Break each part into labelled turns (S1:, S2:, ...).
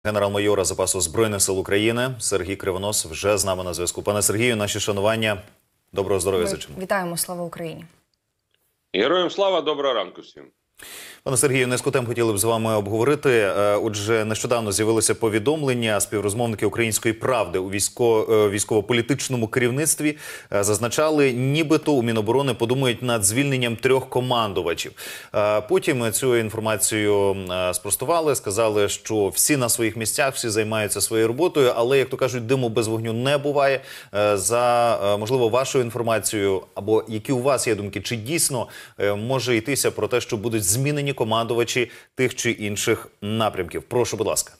S1: Генерал-майора запасу Збройних сил України Сергій Кривонос вже з нами на зв'язку. Пане Сергію, наші шанування. Доброго здоров'я зичимо.
S2: Вітаємо, слава Україні.
S3: Героям слава, доброго ранку всім.
S1: Пане Сергію, низку тем хотіли б з вами обговорити. Отже, нещодавно з'явилося повідомлення. Співрозмовники «Української правди» у військово-політичному керівництві зазначали, нібито у Міноборони подумають над звільненням 3 командувачів. Потім цю інформацію спростували, сказали, що всі на своїх місцях, всі займаються своєю роботою, але, як то кажуть, диму без вогню не буває. За, можливо, вашою інформацією, або які у вас є думки, чи дійсно може йтися про те, що будуть змінені командувачі тих чи інших напрямків? Прошу, будь ласка.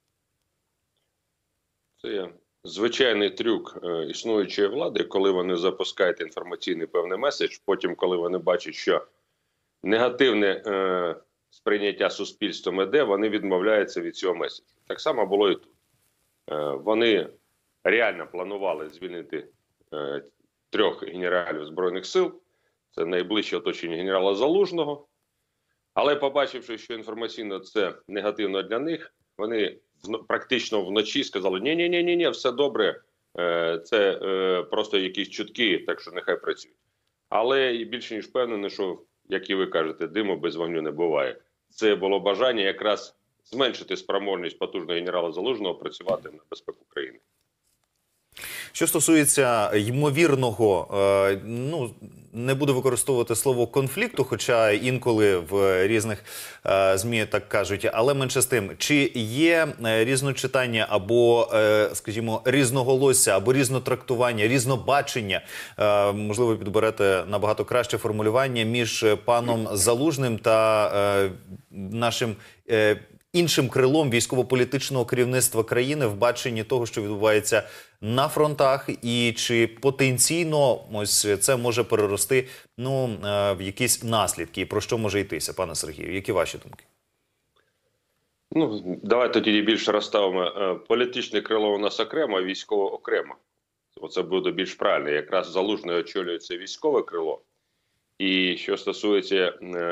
S3: Це звичайний трюк існуючої влади, коли вони запускають інформаційний певний меседж, потім, коли вони бачать, що негативне сприйняття суспільством іде, вони відмовляються від цього меседжу. Так само було і тут. Вони реально планували звільнити 3 генералів Збройних сил, це найближче оточення генерала Залужного. Але побачивши, що інформаційно це негативно для них, вони практично вночі сказали: ні, все добре, це просто якісь чутки, так що нехай працюють. Але більше ніж впевнений, що, як і ви кажете, диму без вогню не буває. Це було бажання якраз зменшити спроможність потужного генерала Залужного працювати на безпеку країни.
S1: Що стосується ймовірного, не буду використовувати слово конфлікту, хоча інколи в різних ЗМІ так кажуть, але менше з тим, чи є різночитання або, скажімо, різноголосся, або різнотрактування, різнобачення, можливо, підберете набагато краще формулювання, між паном Залужним та нашим іншим крилом військово-політичного керівництва країни в баченні того, що відбувається на фронтах, і чи потенційно ось це може перерости в якісь наслідки, і про що може йтися, пане Сергію? Які ваші думки?
S3: Давайте тоді більше розставимо. Політичне крило у нас окремо, а військове окремо. Оце буде більш правильно. Якраз Залужний очолює це військове крило. І що стосується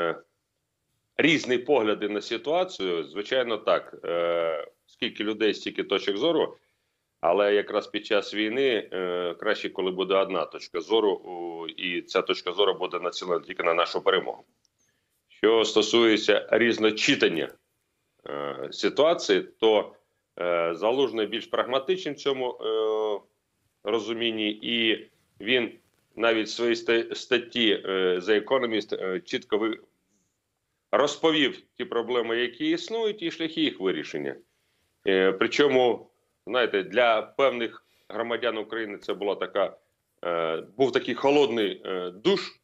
S3: різні погляди на ситуацію, звичайно так. Скільки людей, стільки точок зору. Але якраз під час війни краще, коли буде одна точка зору, і ця точка зору буде націлена тільки на нашу перемогу. Що стосується різночитання ситуації, то Залужний більш прагматичний в цьому розумінні, і він навіть в своїй статті The Economist чітко розповів ті проблеми, які існують, і шляхи їх вирішення. Причому, знаєте, для певних громадян України це була був такий холодний душ,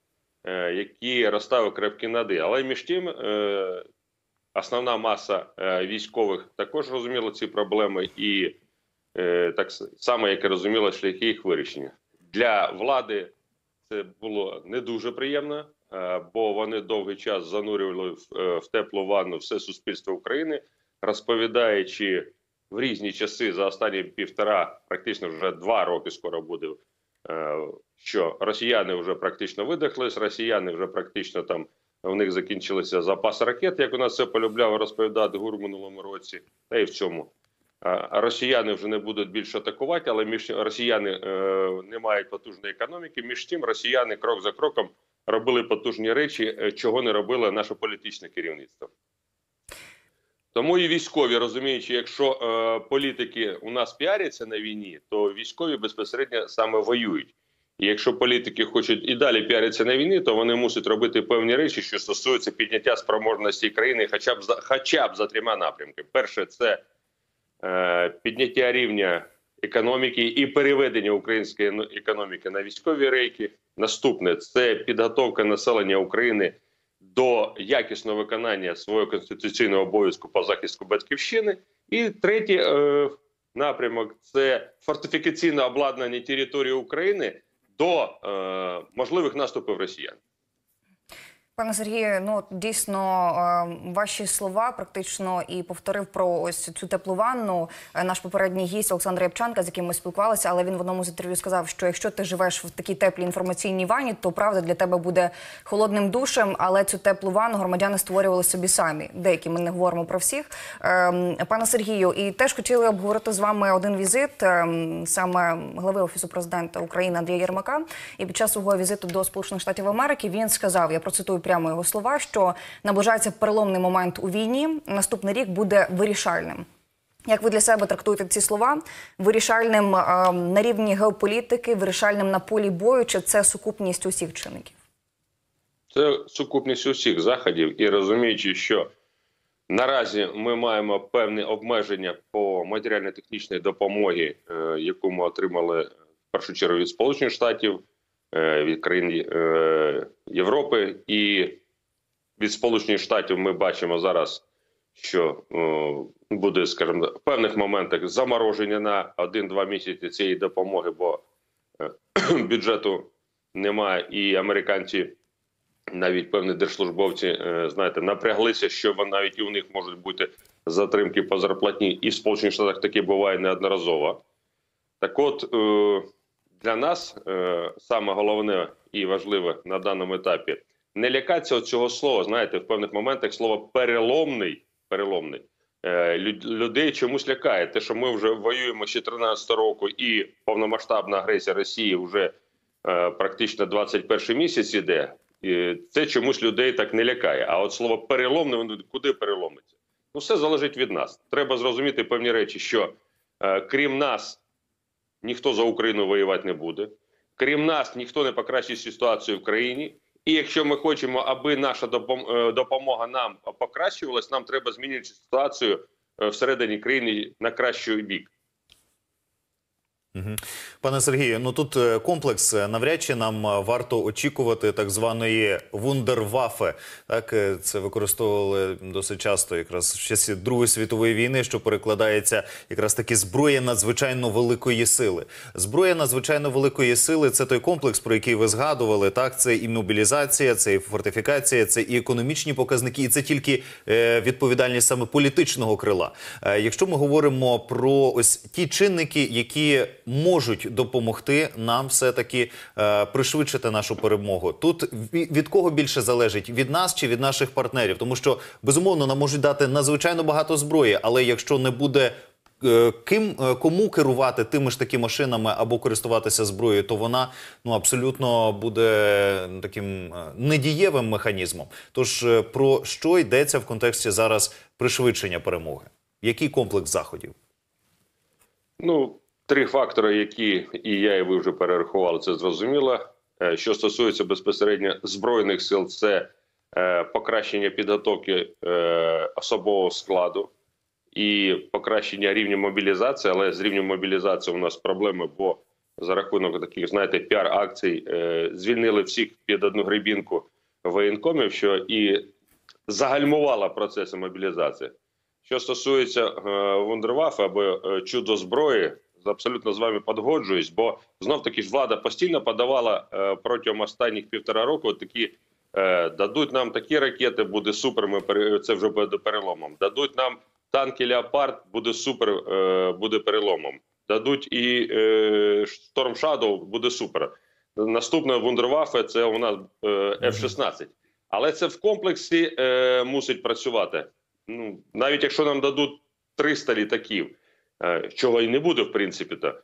S3: який розставив крапки над «і». Але між тим, основна маса військових також розуміла ці проблеми і так само, як і розуміла шляхи їх вирішення. Для влади це було не дуже приємно, бо вони довгий час занурювали в теплу ванну все суспільство України, розповідаючи в різні часи за останні 1,5, практично вже 2 роки скоро буде, що росіяни вже практично видихлись, росіяни вже практично там, у них закінчилися запаси ракет, як у нас це полюбляв розповідати ГУР в минулому році, та і в цьому. Росіяни вже не будуть більше атакувати, але росіяни не мають потужної економіки, між тим росіяни крок за кроком робили потужні речі, чого не робило наше політичне керівництво. Тому і військові, розуміючи, якщо політики у нас піаряться на війні, то військові безпосередньо саме воюють. І якщо політики хочуть і далі піаритися на війні, то вони мусять робити певні речі, що стосуються підняття спроможності країни хоча б за 3 напрямки. Перше – це підняття рівня економіки і переведення української економіки на військові рейки. Наступне – це підготовка населення України до якісного виконання свого конституційного обов'язку по захисту батьківщини. І третій напрямок – це фортифікаційне обладнання території України до можливих наступів росіян.
S2: Пане Сергію, ну дійсно ваші слова практично і повторив про ось цю теплу ванну наш попередній гість Олександр Рябчанка, з яким ми спілкувалися, але він в одному з інтерв'ю сказав, що якщо ти живеш в такій теплій інформаційній ванні, то правда для тебе буде холодним душем, але цю теплу ванну громадяни створювали собі самі. Деякі, ми не говоримо про всіх. Пане Сергію, і теж хотіли обговорити з вами один візит саме глави Офісу президента України Андрія Єрмака. І під час свого візиту до Сполучених Штатів Америки він сказав, я процитую прямо його слова, що наближається переломний момент у війні, наступний рік буде вирішальним. Як ви для себе трактуєте ці слова? Вирішальним на рівні геополітики, вирішальним на полі бою, чи це сукупність усіх чинників?
S3: Це сукупність усіх заходів, і розуміючи, що наразі ми маємо певні обмеження по матеріально-технічній допомогі, яку ми отримали в першу чергу від Сполучених Штатів, від країн Європи, і від Сполучених Штатів ми бачимо зараз, що буде, скажімо, в певних моментах замороження на 1-2 місяці цієї допомоги, бо бюджету немає, і американці, навіть певні держслужбовці, знаєте, напряглися, що навіть і у них можуть бути затримки по зарплатні, і в Сполучених Штатах таке буває неодноразово. Так от, для нас саме головне і важливе на даному етапі не лякатися цього слова. Знаєте, в певних моментах слово переломний людей чомусь лякає. Те, що ми вже воюємо з 2014 року і повномасштабна агресія Росії вже практично 21 місяць іде, це чомусь людей так не лякає. А от слово переломний, воно куди переломиться? Ну, все залежить від нас. Треба зрозуміти певні речі, що крім нас ніхто за Україну воювати не буде. Крім нас, ніхто не покращить ситуацію в країні. І якщо ми хочемо, аби наша допомога нам покращувалась, нам треба змінити ситуацію всередині країни на кращий бік.
S1: Пане Сергію, ну тут комплекс, навряд чи нам варто очікувати так званої вундерваффе. Так, це використовували досить часто якраз в часі Другої світової війни, що перекладається якраз таки зброя надзвичайно великої сили. Зброя надзвичайно великої сили – це той комплекс, про який ви згадували, так? Це і мобілізація, це і фортифікація, це і економічні показники, і це тільки відповідальність саме політичного крила. Якщо ми говоримо про ось ті чинники, які можуть допомогти нам все-таки пришвидшити нашу перемогу. Тут від кого більше залежить? Від нас чи від наших партнерів? Тому що, безумовно, нам можуть дати надзвичайно багато зброї, але якщо не буде кому керувати тими ж таки машинами або користуватися зброєю, то вона абсолютно буде таким недієвим механізмом. Тож про що йдеться в контексті зараз пришвидшення перемоги? Який комплекс заходів?
S3: Ну, 3 фактори, які і я, і ви вже перерахували, це зрозуміло. Що стосується безпосередньо Збройних сил, це покращення підготовки особового складу і покращення рівня мобілізації, але з рівнем мобілізації у нас проблеми, бо за рахунок таких, знаєте, піар-акцій звільнили всіх під одну гребінку воєнкомів, що і загальмувало процеси мобілізації. Що стосується вундерваффе або чудо зброї, абсолютно з вами погоджуюсь, бо знов-таки ж влада постійно подавала протягом останніх 1,5 року такі, дадуть нам такі ракети, буде супер, це вже буде переломом. Дадуть нам танки «Леопард», буде супер, буде переломом. Дадуть і «Шторм Шадоу», буде супер. Наступне вундерваффе – це у нас F-16. Але це в комплексі мусить працювати. Ну, навіть якщо нам дадуть 300 літаків, чого і не буде, в принципі-то,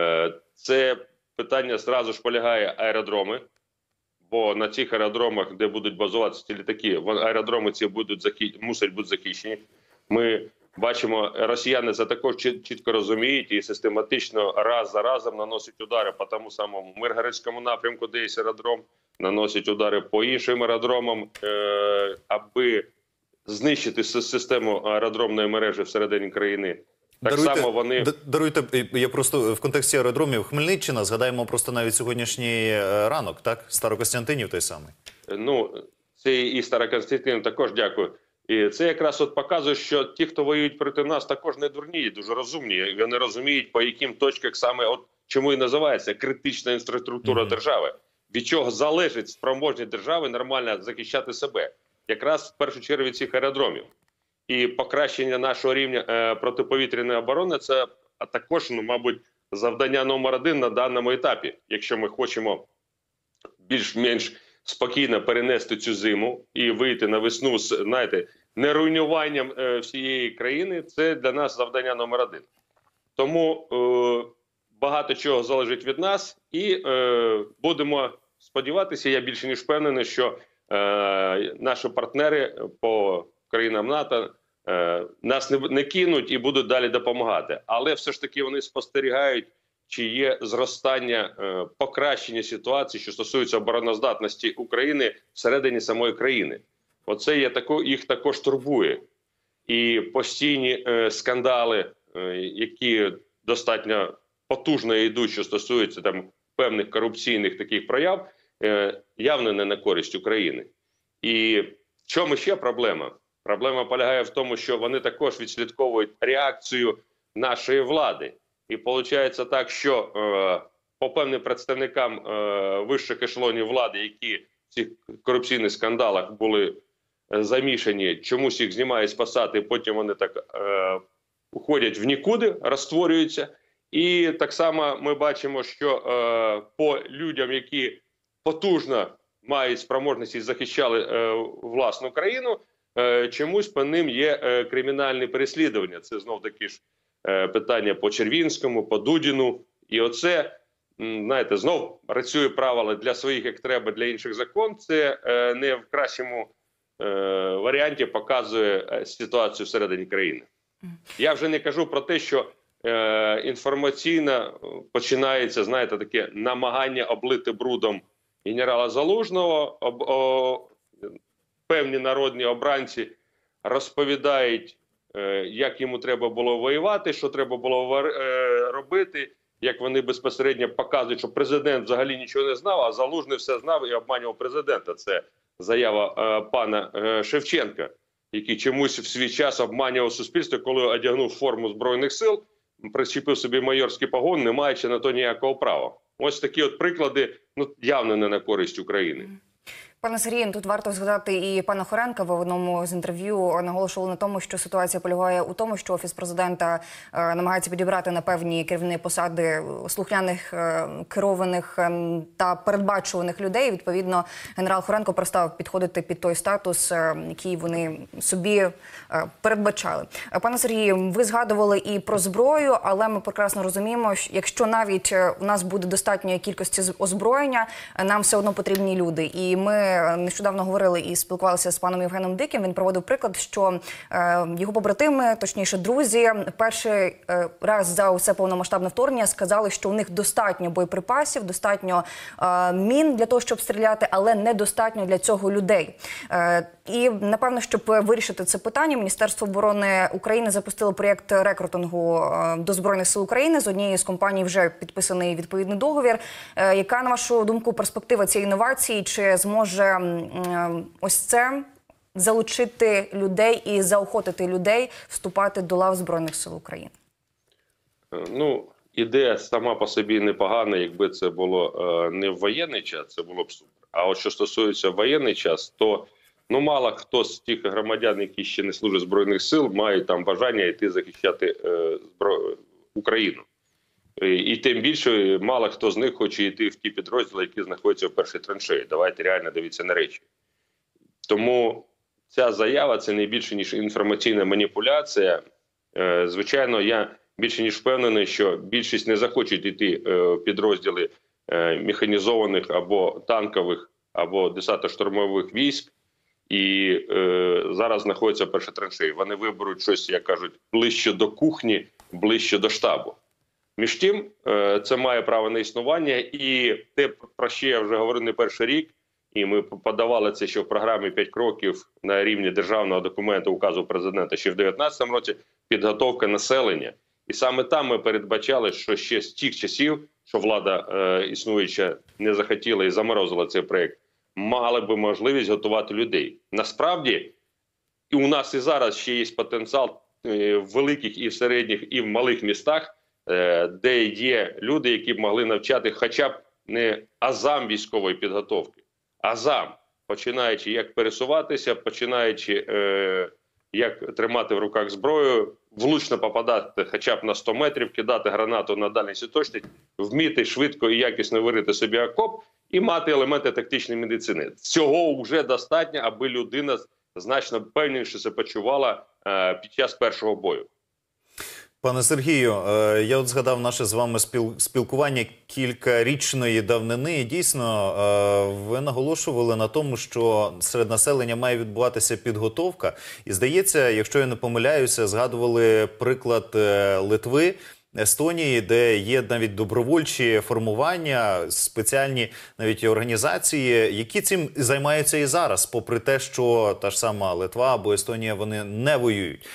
S3: це питання зразу ж полягає аеродроми, бо на цих аеродромах, де будуть базуватися ці літаки, аеродроми ці мусять бути захищені. Ми бачимо, росіяни це також чітко розуміють і систематично раз за разом наносять удари по тому самому Миргородському напрямку, де є аеродром, наносять удари по іншим аеродромам, аби знищити систему аеродромної мережі всередині країни. Так само вони...
S1: Даруйте, я просто в контексті аеродромів Хмельниччина, згадаємо просто навіть сьогоднішній ранок, так? Старокостянтинів той самий.
S3: Ну, це і Старокостянтинів також, дякую. І це якраз от показує, що ті, хто воюють проти нас, також не дурні, дуже розумні. Вони розуміють, по яким точках саме, от чому і називається критична інфраструктура держави. від чого залежить спроможність держави нормально захищати себе. Якраз в першу чергу від цих аеродромів. І покращення нашого рівня протиповітряної оборони – це також, мабуть, завдання номер 1 на даному етапі. Якщо ми хочемо більш-менш спокійно перенести цю зиму і вийти на весну з, знаєте, не руйнуванням всієї країни, це для нас завдання номер 1. Тому багато чого залежить від нас, і будемо сподіватися, я більше ніж впевнений, що наші партнери по країнам НАТО нас не кинуть і будуть далі допомагати. Але все ж таки вони спостерігають, чи є зростання, покращення ситуації, що стосується обороноздатності України всередині самої країни. Оце їх також турбує. І постійні скандали, які достатньо потужно йдуть, що стосуються там певних корупційних таких прояв, явно не на користь України. І в чому ще проблема? Проблема полягає в тому, що вони також відслідковують реакцію нашої влади. І виходить так, що по певним представникам вищих ешелонів влади, які в цих корупційних скандалах були замішані, чомусь їх знімають з посади, потім вони так уходять в нікуди, розтворюються. І так само ми бачимо, що по людям, які потужно мають спроможності і захищали власну країну, чомусь по ним є кримінальні переслідування. Це знов-таки ж питання по Червінському, по Дудіну. І оце, знаєте, знов працює правило для своїх, як треба, для інших закон. Це не в кращому варіанті показує ситуацію всередині країни. Я вже не кажу про те, що інформаційно починається, знаєте, таке намагання облити брудом генерала Залужного. Певні народні обранці розповідають, як йому треба було воювати, що треба було робити, як вони безпосередньо показують, що президент взагалі нічого не знав, а Залужний все знав і обманював президента. Це заява пана Шевченка, який чомусь в свій час обманював суспільство, коли одягнув форму Збройних сил, причепив собі майорський погон, не маючи на то ніякого права. Ось такі от приклади, явно не на користь України.
S2: Пане Сергію, тут варто згадати і пана Хоренка. В одному з інтерв'ю наголошували на тому, що ситуація полягає у тому, що Офіс президента намагається підібрати на певні керівні посади слухняних, керованих та передбачуваних людей. Відповідно, генерал Хоренко перестав підходити під той статус, який вони собі передбачали. Пане Сергію, ви згадували і про зброю, але ми прекрасно розуміємо, що якщо навіть у нас буде достатньої кількості озброєння, нам все одно потрібні люди. І ми нещодавно говорили і спілкувалися з паном Євгеном Диким. Він проводив приклад, що його побратими, точніше друзі, перший раз за усе повномасштабне вторгнення сказали, що у них достатньо боєприпасів, достатньо мін для того, щоб стріляти, але недостатньо для цього людей. І, напевно, щоб вирішити це питання, Міністерство оборони України запустило проєкт рекрутингу до Збройних сил України. З однією з компаній вже підписаний відповідний договір. Яка, на вашу думку, перспектива цієї інновації? Чи зможе ось це залучити людей і заохотити людей вступати до лав Збройних сил України?
S3: Ідея сама по собі непогана, якби це було не в воєнний час, це було б супер. А от що стосується воєнний час, то мало хто з тих громадян, які ще не служать Збройних сил, має там бажання йти захищати Україну. І тим більше мало хто з них хоче йти в ті підрозділи, які знаходяться в першій траншеї. Давайте реально дивитися на речі. Тому ця заява – це не більше, ніж інформаційна маніпуляція. Звичайно, я більше ніж впевнений, що більшість не захочуть йти в підрозділи механізованих або танкових, або десантно-штурмових військ. І зараз знаходяться в першій траншеї. Вони виберуть щось, як кажуть, ближче до кухні, ближче до штабу. Між тим, це має право на існування, і те, про що я вже говорив не перший рік, і ми подавали це ще в програмі «5 кроків» на рівні державного документу указу президента ще в 2019 році, підготовка населення. І саме там ми передбачали, що ще з тих часів, що влада існуюча не захотіла і заморозила цей проєкт, мали би можливість готувати людей. Насправді, і у нас і зараз ще є потенціал в великих і в середніх, і в малих містах, де є люди, які б могли навчати хоча б не азам військової підготовки, азам, починаючи як пересуватися, починаючи як тримати в руках зброю, влучно попадати хоча б на 100 метрів, кидати гранату на дальність і точність, вміти швидко і якісно вирити собі окоп і мати елементи тактичної медицини. Цього вже достатньо, аби людина значно певніше себе почувала під час першого бою.
S1: Пане Сергію, я от згадав наше з вами спілкування кількарічної давнини. І дійсно, ви наголошували на тому, що серед населення має відбуватися підготовка. І здається, якщо я не помиляюся, згадували приклад Литви, Естонії, де є навіть добровольчі формування, спеціальні навіть організації, які цим займаються і зараз, попри те, що та ж сама Литва або Естонія, вони не воюють.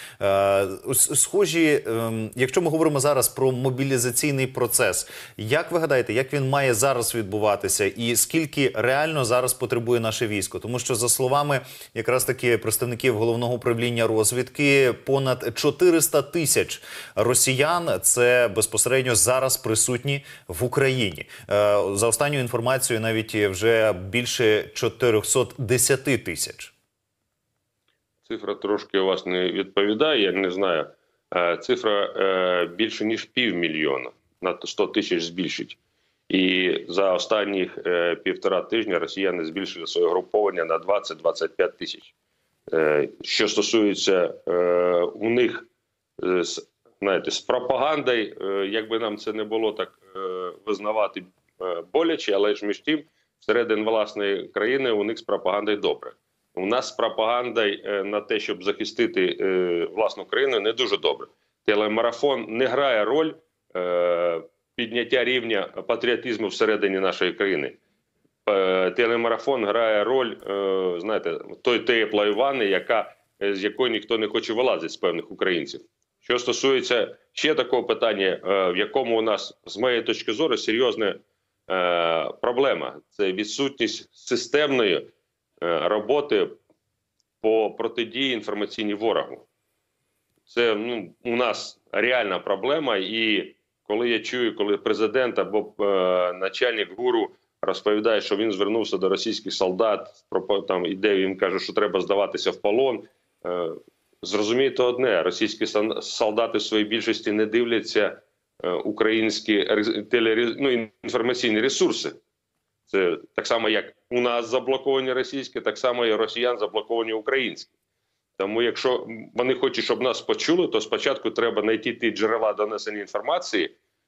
S1: Схожі, якщо ми говоримо зараз про мобілізаційний процес, як ви гадаєте, як він має зараз відбуватися і скільки реально зараз потребує наше військо? Тому що, за словами якраз таки представників Головного управління розвідки, понад 400 тисяч росіян – це безпосередньо зараз присутні в Україні. За останньою інформацією, навіть вже більше 410 тисяч.
S3: Цифра трошки у вас не відповідає, я не знаю. Цифра більше ніж 500 000, на 100 тисяч збільшить. І за останніх 1,5 тижня росіяни збільшили своє груповання на 20-25 тисяч. Що стосується у них, знаєте, з пропагандою, якби нам це не було так визнавати боляче, але ж між тим, всередині власної країни у них з пропагандою добре. У нас з пропагандою на те, щоб захистити власну країну, не дуже добре. Телемарафон не грає роль підняття рівня патріотизму всередині нашої країни. Телемарафон грає роль, знаєте, той теплої ванни, з якої ніхто не хоче вилазити з певних українців. Що стосується ще такого питання, в якому у нас, з моєї точки зору, серйозна проблема. Це відсутність системної роботи по протидії інформаційній ворогу. Це у нас реальна проблема, і коли я чую, коли президент або начальник ГУРу розповідає, що він звернувся до російських солдат, там іде, він каже, що треба здаватися в полон, зрозумійте одне, російські солдати в своїй більшості не дивляться українські інформаційні ресурси. Це так само, як у нас заблоковані російські, так само і у росіян заблоковані українські. Тому якщо вони хочуть, щоб нас почули, то спочатку треба знайти ті джерела донесення інформації,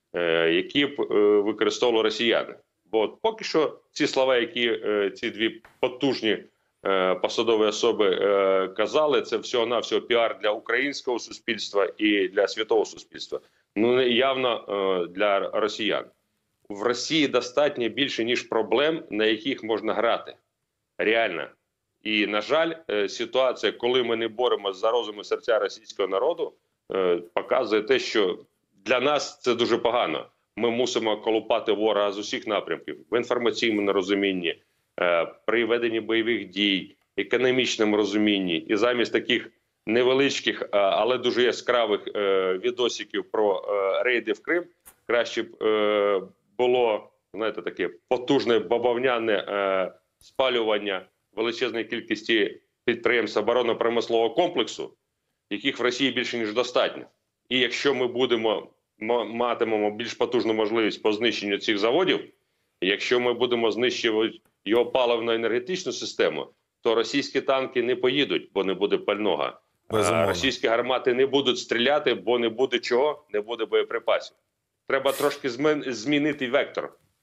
S3: які б використовували росіяни. Бо поки що ці слова, які ці дві потужні посадові особи казали, це всього-навсього піар для українського суспільства і для світового суспільства. Явно для росіян. В Росії достатньо більше, ніж проблем, на яких можна грати. Реально. І, на жаль, ситуація, коли ми не боремося за розум і серця російського народу, показує те, що для нас це дуже погано. Ми мусимо колупати ворога з усіх напрямків. В інформаційному розумінні, при веденні бойових дій, економічному розумінні. І замість таких невеличких, але дуже яскравих відосиків про рейди в Крим, краще б було, знаєте, таке потужне бавовняне спалювання величезної кількості підприємств оборонно-промислового комплексу, яких в Росії більше, ніж достатньо. І якщо ми матимемо більш потужну можливість по знищенню цих заводів, якщо ми будемо знищувати його паливно-енергетичну систему, то російські танки не поїдуть, бо не буде пального. Російські гармати не будуть стріляти, бо не буде чого, не буде боєприпасів. Треба трошки змінити вектор.